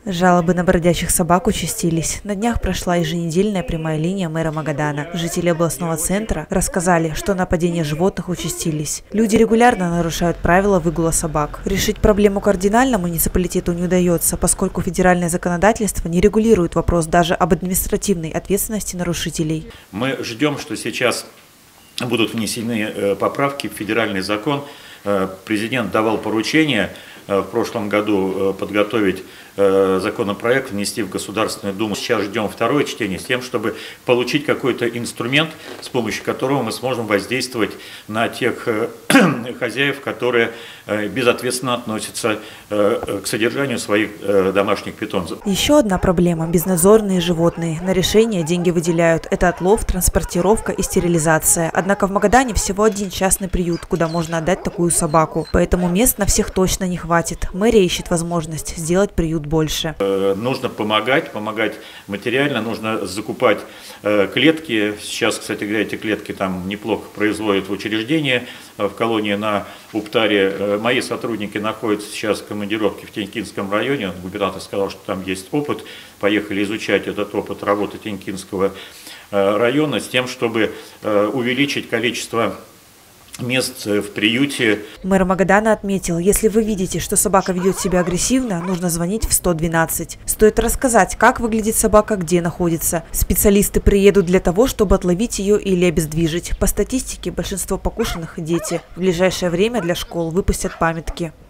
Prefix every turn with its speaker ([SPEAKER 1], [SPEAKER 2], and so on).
[SPEAKER 1] Жалобы на бродячих собак участились. На днях прошла еженедельная прямая линия мэра Магадана. Жители областного центра рассказали, что нападения животных участились. Люди регулярно нарушают правила выгула собак. Решить проблему кардинально муниципалитету не удается, поскольку федеральное законодательство не регулирует вопрос даже об административной ответственности нарушителей.
[SPEAKER 2] Мы ждем, что сейчас будут внесены поправки в федеральный закон. Президент давал поручение в прошлом году подготовить законопроект, внести в Государственную Думу. Сейчас ждем второе чтение с тем, чтобы получить какой-то инструмент, с помощью которого мы сможем воздействовать на тех хозяев, которые безответственно относятся к содержанию своих домашних питомцев.
[SPEAKER 1] Еще одна проблема – безнадзорные животные. На решение деньги выделяют. Это отлов, транспортировка и стерилизация. Однако в Магадане всего один частный приют, куда можно отдать такую собаку. Поэтому мест на всех точно не хватит. Мэрия ищет возможность сделать приют больше.
[SPEAKER 2] Нужно помогать материально, нужно закупать клетки. Сейчас, кстати говоря, эти клетки там неплохо производят в учреждении, в колонии на Уптаре. Мои сотрудники находятся сейчас в командировке в Тенькинском районе. Губернатор сказал, что там есть опыт. Поехали изучать этот опыт работы Тенькинского района с тем, чтобы увеличить количество мест в приюте.
[SPEAKER 1] Мэр Магадана отметил, если вы видите, что собака ведет себя агрессивно, нужно звонить в 112. Стоит рассказать, как выглядит собака, где находится. Специалисты приедут для того, чтобы отловить ее или обездвижить. По статистике, большинство покушенных – дети. В ближайшее время для школ выпустят памятки.